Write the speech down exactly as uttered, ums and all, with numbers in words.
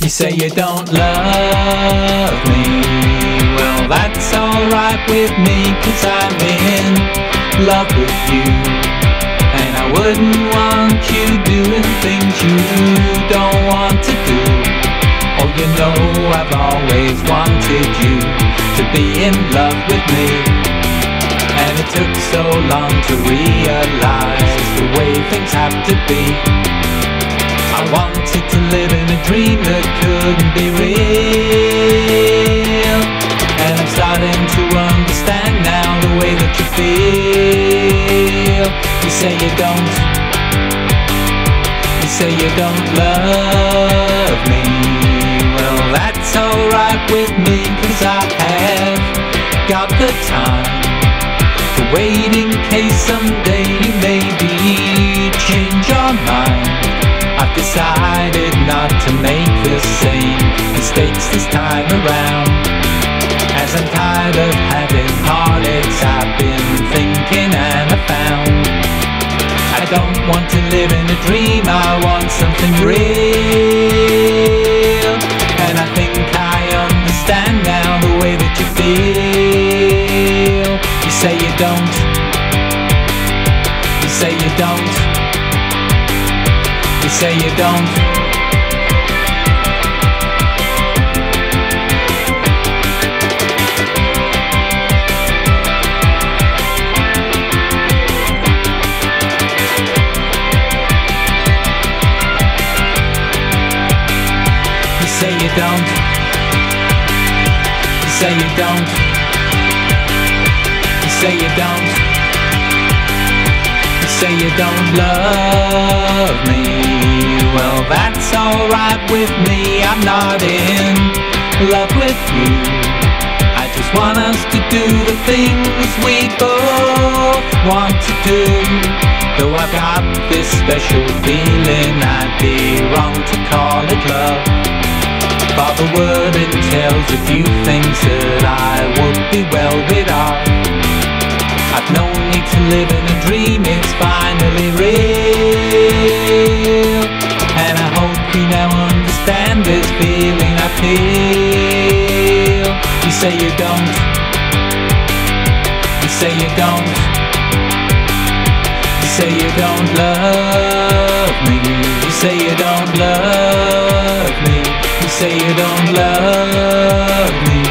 You say you don't love me. Well, that's alright with me, 'cause I'm in love with you. And I wouldn't want you doing things you don't want to do. Oh, you know I've always wanted you to be in love with me. And it took so long to realize the way things have to be. I wanted to live in a dream that couldn't be real. And I'm starting to understand now the way that you feel. You say you don't, you say you don't love me. Well, that's alright with me, 'cause I have got the time to wait in case someday you maybe change your mind. I've decided not to make the same mistakes this time around. As I'm tired of having heartaches, I've been thinking and I found I don't want to live in a dream, I want something real. And I think I understand now the way that you feel. You say you don't, you say you don't, you say you don't. You say you don't, you say you don't, you say you don't, you say you don't love me. Well, that's alright with me, I'm not in love with you. I just want us to do the things we both want to do. Though I've got this special feeling, I'd be wrong to call it love. For the word entails a few things that I would be well rid of. I've no need to live in a dream, it's finally real. And I hope you now understand this feeling I feel. You say you don't, you say you don't, you say you don't love me. You say you don't love me. You say you don't love me.